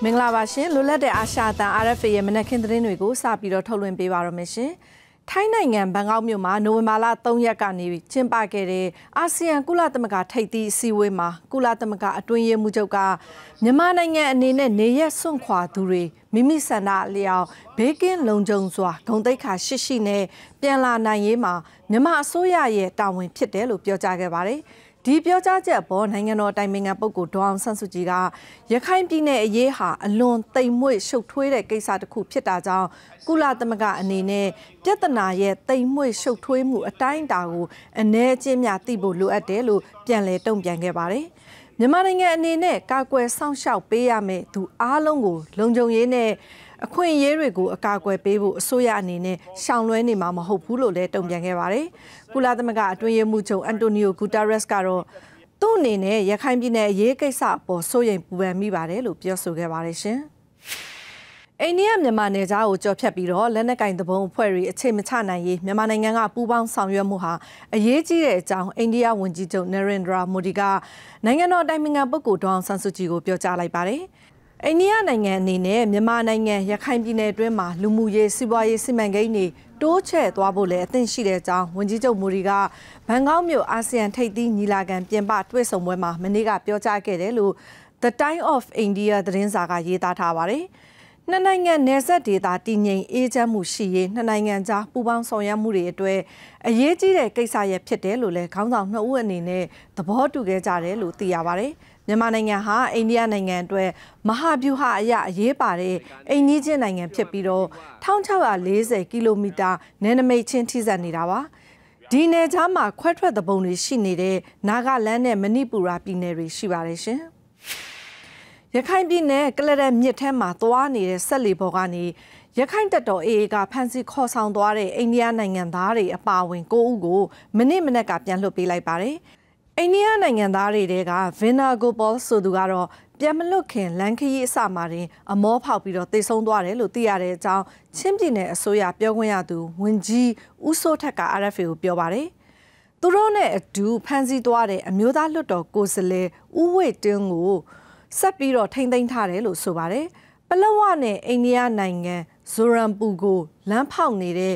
မင်္ဂလာပါရှင်လွတ်လပ်တဲ့အာရှအသံ RFA ရဲ့မနက်ခင်းသတင်းတွေကိုစပြီးတော့ထုတ်လွှင့်ပေးပါရမရှင်ထိုင်းနိုင်ငံဘန်ကောက်မြို့မှာနိုဝင်ဘာလ3ရက်ကနေကျင်းပခဲ့တဲ့အာဆီယံကုလသမဂ္ဂထိပ်သီးအစည်းအဝေးမှာကုလသမဂ္ဂအတွင်းရေးမှူးချုပ်ကမြန်မာနိုင်ငံအနေနဲ့နေရက်စွန့်ခွာသူတွေမိမိဆန္ဒအလျောက်ဘေးကင်းလုံခြုံစွာဂုဏ်သိက္ခာရှိနဲ့ပြန်လာနိုင်ရေးမှာမြန်မာအစိုးရရဲ့တာဝန်ဖြစ်တယ်လို့ပြောကြားခဲ့ပါတယ်ဒီပြောကြားချက်အပေါ်နိုင်ငံတော်တိုင်ပင်ခံပုဂ္ဂိုလ်ဒေါအောင်ဆန်းစုကြည်ကရခိုင်ပြည်နယ်အရေးဟာအလွန်သိမ်မွေ့ရှုပ်ထွေးတဲ့ကိစ္စတစ်ခုဖြစ်တာကြောင့်ကုလသမဂ္ဂအနေနဲ့ပြဿနာရဲ့သိမ်မွေ့ရှုပ်ထွေးမှုအတိုင်းအတာကိုအ ਨੇ အချင်းများသိဖို့လိုအပ်တယ်လို့ပြန်လည်တုံ့ပြန်ခဲ့ပါတယ်မြန်မာနိုင်ငံအနေနဲ့ကာကွယ်စောင့်ရှောက်ပေးရမယ့်သူအားလုံးကိုလုံခြုံရေးနဲ့အခွင့်အရေးတွေကိုအကာအကွယ်ပေးဖို့အစိုးရအနေနဲ့ရှောင်လွှဲနေမှာမဟုတ်ဘူးလို့လည်းတုံ့ပြန်ခဲ့ပါတယ်။ကုလသမဂ္ဂအတွင်းရေးမှူးချုပ်အန်တိုနီယိုဂူတာရက်စ်ကတော့သူ့အနေနဲ့ရခိုင်ပြည်နယ်အရေးကိစ္စအပေါ်စိုးရိမ်ပူပန်မိပါတယ်လို့ပြောဆိုခဲ့ပါတယ်ရှင်။အိန္ဒိယမြန်မာနယ်ခြားကိုကြော်ဖြတ်ပြီးတော့လက်နက်ကင်သဘုံအဖွဲ့တွေအခြေမချနိုင်ရေးမြန်မာနိုင်ငံကပူးပေါင်းဆောင်ရွက်မှုဟာအရေးကြီးတဲ့အကြောင်းအိန္ဒိယဝန်ကြီးချုပ်နရင်ဒရာမိုဒီကနိုင်ငံတော်တိုင်ပင်ခံပုဂ္ဂိုလ်ဒေါအောင်ဆန်းစုကြည်ကိုပြောကြားလိုက်ပါတယ်။အိန္ဒိယနိုင်ငံအနေနဲ့မြန်မာနိုင်ငံရခိုင်ပြည်နယ်အတွင်းမှာလူမှုရေးစီးပွားရေးစီမံကိန်းတွေတိုးချဲ့သွားဖို့လည်းအသင့်ရှိတဲ့အကြောင်းဝန်ကြီးချုပ်မိုဒီကဘန်ကောက်မြို့အာဆီယံထိပ်သီးညီလာခံပြင်ပတွေ့ဆုံပွဲမှာမနေ့ကပြောကြားခဲ့တယ်လို့ The Time of India သတင်းစာကရေးသားထားပါတယ်။နှစ်နိုင်ငံနယ်စပ်ဒေသတည်ငြိမ်အေးချမ်းမှုရှိရေးနှစ်နိုင်ငံကြားပူးပေါင်းဆောင်ရွက်မှုတွေအတွက်အရေးကြီးတဲ့ကိစ္စရပ်ဖြစ်တယ်လို့လည်းခေါင်းဆောင်နှစ်ဦးအနေနဲ့သဘောတူခဲ့ကြတယ်လို့သိရပါတယ်။မြန်မာနိုင်ငံဟာအိန္ဒိယနိုင်ငံအတွက်မဟာဗျူဟာအရအရေးပါတဲ့အိမ်နီးချင်းနိုင်ငံဖြစ်ပြီးတော့1640ကီလိုမီတာနယ်နိမိတ်ချင်းထိစပ်နေတာပါဒီနယ်ခြားမှာခွဲထွက်သဘုံတွေရှိနေတဲ့နာဂလန်နဲ့မဏိပူရာပြည်နယ်တွေရှိပါတယ်ရှင်ရခိုင်ပြည်နယ်ကလရမြစ်ထဲမှာသွားနေတဲ့ဆက်လီဘော်ကနေရခိုင်တပ်တော် AA ကဖမ်းဆီးခေါ်ဆောင်သွားတဲ့အိန္ဒိယနိုင်ငံသားတွေအပါအဝင်9ဦးကိုမနေ့ကပြန်လွှတ်ပေးလိုက်ပါတယ်အိန္ဒိယနိုင်ငံသားတွေကဗင်နာဂိုပေါဆိုသူကတော့ပြန်မလွတ်ခင်လန်ခရီးအစမှာတင်အမောဖောက်ပြီးတော့တေဆုံးသွားတယ်လို့သိရတဲ့အကြောင်းချင်းပြည်နယ်အစိုးရပြောခွင့်ရသူဝန်ကြီးဦးစိုးထက်က RFA ကိုပြောပါတယ်။သူတို့နဲ့အတူဖမ်းဆီးသွားတဲ့အမျိုးသားလွှတ်တော်ကိုယ်စားလှယ်ဦးဝေတင်းကိုဆက်ပြီးတော့ထိန်းသိမ်းထားတယ်လို့ဆိုပါတယ်။ပလောဝနဲ့အိန္ဒိယနိုင်ငံဇိုရမ်ပူကိုလမ်းဖောက်နေတဲ့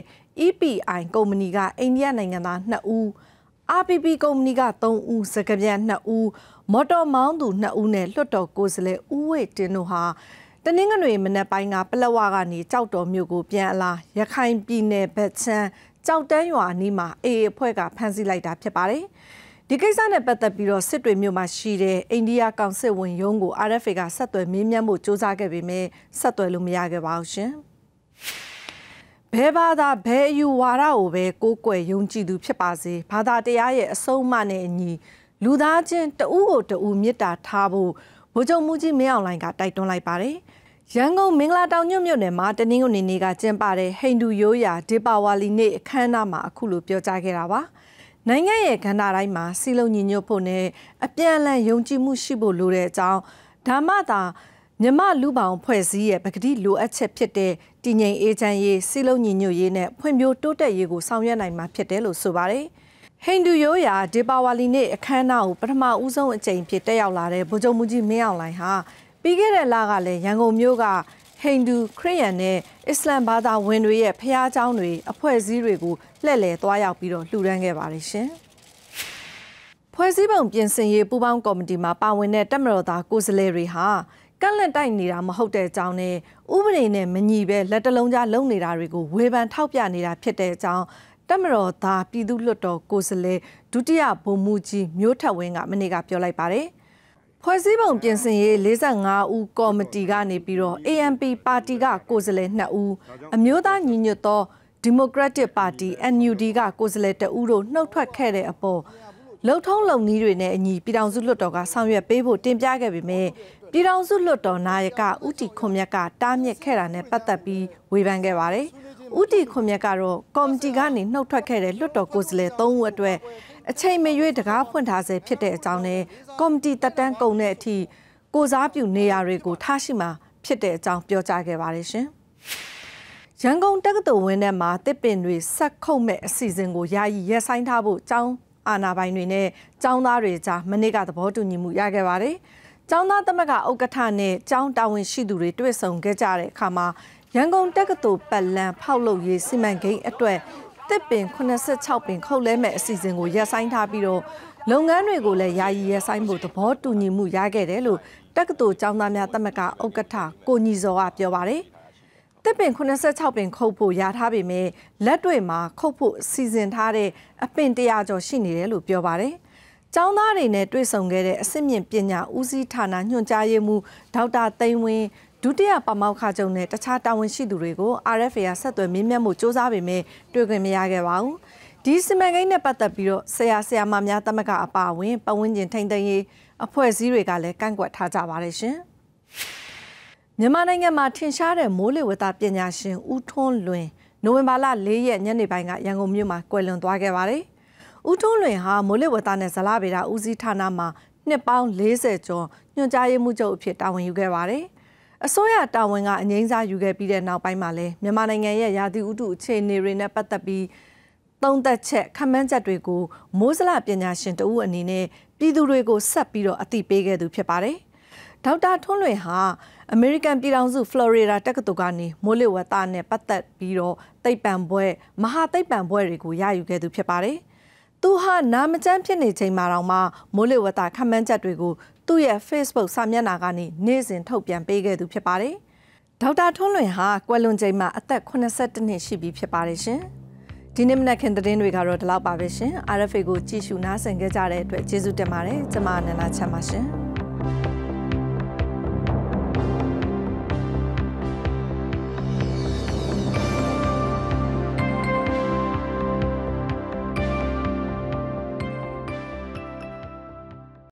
EPI ကုမ္ပဏီကအိန္ဒိယနိုင်ငံသား2ဦးRPP ကုမ္ပဏီက3ဦးစကပြန်2ဦးမော်တော်မောင်းသူ2ဦးနဲ့လွှတ်တော်ကိုယ်စားလှယ်ဦးဝေတင်းတို့ဟာတနင်္ဂနွေမနက်ပိုင်းကပလက်ဝကနေကြောက်တော်မြို့ကိုပြန်အလာရခိုင်ပြည်နယ်ဘက်ချမ်းကြောက်တန်းရွာအနီးမှာAAအဖွဲ့ကဖမ်းဆီးလိုက်တာဖြစ်ပါတယ်ဒီကိစ္စနဲ့ပတ်သက်ပြီးတော့စစ်တွေမြို့မှာရှိတဲ့အိန္ဒိယကောင်စစ်ဝင်ရုံးကို RFA ကဆက်သွယ်မေးမြန်းဖို့စ조사ခဲ့ပေမဲ့ဆက်သွယ်လို့မရခဲ့ပါဘူးရှင်ဘဲဘာသာဘဲယူဝါဒကိုပဲကိုးကွယ်ယုံကြည်သူဖြစ်ပါစေဘာသာတရားရဲ့အဆုံးအမနဲ့အညီလူသားချင်းတဦးကိုတဦးမေတ္တာထားဖို့ဗိုလ်ချုပ်မှုကြီးမင်းအောင်လှိုင်ကတိုက်တွန်းလိုက်ပါတယ်ရန်ကုန်မင်္ဂလာတောင်မြို့နယ်မှာတနင်္ဂနွေနေ့ကကျင်းပတဲ့ဟိန္ဒူရိုးရာဒေပါဝါလီနေ့အခမ်းအနားမှာအခုလိုပြောကြားခဲ့တာပါနိုင်ငံရဲ့ကဏ္ဍတိုင်းမှာစီလုံးညီညွတ်ဖို့နဲ့အပြန်အလှန်ယုံကြည်မှုရှိဖို့လိုတဲ့အကြောင်းဓမ္မတာမြမလူပောင်ဖွဲ့စည်းရဲ့ပကတိလိုအပ်ချက်ဖြစ်တဲ့တည်ငြိမ်အေးချမ်းရေးစီလုံးညီညွတ်ရေးနဲ့ဖွံ့ဖြိုးတိုးတက်ရေးကိုဆောင်ရွက်နိုင်မှာဖြစ်တယ်လို့ဆိုပါတယ်ဟိန္ဒူရိုးရာဒေပါဝါလီနေ့အခမ်းအနားကိုပထမဦးဆုံးအကြိမ်ဖြစ်တက်ရောက်လာတဲ့ဗိုလ်ချုပ်မှုကြီးမင်းအောင်လှိုင်ဟာပြီးခဲ့တဲ့လကလည်းရန်ကုန်မြို့ကဟိန္ဒူခရစ်ယာန်နဲ့အစ္စလမ်ဘာသာဝင်တွေရဲ့ဖျားเจ้าတွေအဖွဲ့အစည်းတွေကိုလှည့်လည်သွားရောက်ပြီးတော့လှူဒန်းခဲ့ပါတယ်ရှင်။ဖွဲ့စည်းပုံပြင်ဆင်ရေးပူးပေါင်းကော်မတီမှာပါဝင်တဲ့တပ်မတော်သားကိုယ်စားလှယ်တွေဟာကန့်လန့်တိုက်နေတာမဟုတ်တဲ့အကြောင်းနဲ့ဥပဒေနဲ့မညီပဲလက်တလုံးကြားလုံနေတာတွေကိုဝေဖန်ထောက်ပြနေတာဖြစ်တဲ့အကြောင်းတပ်မတော်သားပြည်သူ့လွှတ်တော်ကိုယ်စားလှယ်ဒုတိယဗိုလ်မှူးကြီးမျိုးထက်ဝင်းကမနေ့ကပြောလိုက်ပါတယ်။ဖွဲ့စည်းပုံပြင်ဆင်ရေး45ဦးကော်မတီကနေပြီးတော့ ANP ပါတီကကိုယ်စားလှယ်2ဦးအမျိုးသားညီညွတ်သောဒီမိုကရက်တစ်ပါတီ NUD ကကိုယ်စားလှယ်2ဦးတို့နှုတ်ထွက်ခဲ့တဲ့အပေါ်လုံထုံးလုံနည်းတွေနဲ့အညီပြည်ထောင်စုလွှတ်တော်ကဆောင်ရွက်ပေးဖို့တင်ပြခဲ့ပေမဲ့ပြည်ထောင်စုလွှတ်တော်နာယကဦးတီခွန်မြတ်ကတားမြစ်ခဲ့တာနဲ့ပတ်သက်ပြီးဝေဖန်ခဲ့ပါတယ်။ဦးတီခွန်မြတ်ကတော့ကော်မတီကနေနှုတ်ထွက်ခဲ့တဲ့လွှတ်တော်ကိုယ်စားလှယ်3ဦးအတွက်အချိန်မရွေးတကားဖွင့်ထားစေဖြစ်တဲ့အကြောင်းနဲ့ကော်မတီတက်တန်းကုန်တဲ့အထိကိုစားပြုနေရာတွေကိုထားရှိမှာဖြစ်တဲ့အကြောင်းပြောကြားခဲ့ပါတယ်ရှင်။ရန်ကုန်တက္ကသိုလ်ဝင်းထဲမှာတစ်ပင်တွေဆက်ခုတ်မဲ့အစီအစဉ်ကိုယာယီရပ်ဆိုင်းထားဖို့ကျောင်းအာဏာပိုင်တွေနဲ့ကျောင်းသားတွေကြားမနေ့ကသဘောတူညီမှုရခဲ့ပါတယ်။ကျောင်းသားသမဂ္ဂဥက္ကဋ္ဌနဲ့ကျောင်းတာဝန်ရှိသူတွေတွေ့ဆုံခဲ့ကြတဲ့အခါမှာရန်ကုန်တက္ကသိုလ်ပတ်လမ်းဖောက်လုပ်ရေးစီမံကိန်းအတွက်တစ်ပင်86ပင်ခုတ်လဲမဲ့အစီအစဉ်ကိုရပ်ဆိုင်းထားပြီးတော့လုပ်ငန်းတွေကိုလည်းယာယီရပ်ဆိုင်းဖို့သဘောတူညီမှုရခဲ့တယ်လို့တက္ကသိုလ်ကျောင်းသားများသမဂ္ဂဥက္ကဋ္ဌကိုညီစောကပြောပါတယ်။တစ်ပင်86ပင်ခုတ်ဖို့ရထားပေမဲ့လက်တွေ့မှာခုတ်ဖို့စီစဉ်ထားတဲ့အပင်100ကျော်ရှိနေတယ်လို့ပြောပါတယ်။ကျောင်းသားတွေနဲ့တွေ့ဆုံခဲ့တဲ့အစစ်မြင့်ပညာဦးစီးဌာနညွှန်ကြားရေးမှူးဒေါက်တာသိန်းဝင်းဒုတိယပါမောက္ခချုပ်နဲ့တခြားတာဝန်ရှိသူတွေကို RFA ကဆက်သွယ်မေးမြန်းမှုစ조사ပေမဲ့တွေ့ခွင့်မရခဲ့ပါဘူး။ဒီစီမံကိန်းနဲ့ပတ်သက်ပြီးတော့ဆရာမများသမဂ္ဂအပါအဝင်ပတ်ဝန်းကျင်ထိန်းသိမ်းရေးအဖွဲ့အစည်းတွေကလည်းကန့်ကွက်ထားကြပါတယ်ရှင်။မြန်မာနိုင်ငံမှာထင်ရှားတဲ့မိုးလေဝသပညာရှင်ဦးထွန်းလွင်နိုဝင်ဘာလ4ရက်ညနေပိုင်းကရန်ကုန်မြို့မှာကွယ်လွန်သွားခဲ့ပါတယ်။ဦးထွန်းလွင်ဟာမိုးလေဝသနဲ့ဇလဗေဒဦးစီးဌာနမှာနှစ်ပေါင်း40ကျော်ညွှန်ကြားရေးမှူးချုပ်အဖြစ်တာဝန်ယူခဲ့ပါတယ်။အစိုးရတာဝန်ကအငြိမ်းစားယူခဲ့ပြီးတဲ့နောက်ပိုင်းမှာလည်းမြန်မာနိုင်ငံရဲ့ရာသီဥတုအခြေအနေတွေနဲ့ပတ်သက်ပြီးသုံးသက်ချက်ခန့်မှန်းချက်တွေကိုမိုးဇလပညာရှင်တဦးအနေနဲ့ပြည်သူတွေကိုဆက်ပြီးတော့အသိပေးခဲ့သူဖြစ်ပါတယ်။ဒေါက်တာထွန်းလွင်ဟာအမေရိကန်ပြည်ထောင်စုဖလော်ရီဒါတက္ကသိုလ်ကနေမိုးလေဝသနဲ့ပတ်သက်ပြီးတော့သိပ္ပံဘွဲ့မဟာသိပ္ပံဘွဲ့တွေကိုရယူခဲ့သူဖြစ်ပါတယ်။သူဟာနာမကျန်းဖြစ်နေချိန်မှာတော့မှမိုးလေဝသခန့်မှန်းချက်တွေကိုသူ့ရဲ့ Facebook စာမျက်နှာကနေနေ့စဉ်ထုတ်ပြန်ပေးခဲ့သူဖြစ်ပါတယ်။ဒေါက်တာထွန်းလွင်ဟာကွယ်လွန်ချိန်မှာအသက်82နှစ်ရှိပြီဖြစ်ပါတယ်ရှင်။ဒီနေ့မနက်ခင်းသတင်းတွေကတော့ဒီလောက်ပါပဲရှင်။ RFA ကိုကြည့်ရှုနားဆင်ကြတဲ့အတွက်ကျေးဇူးတင်ပါတယ်။ကျွန်မနန္ဒာချမ်းပါရှင်။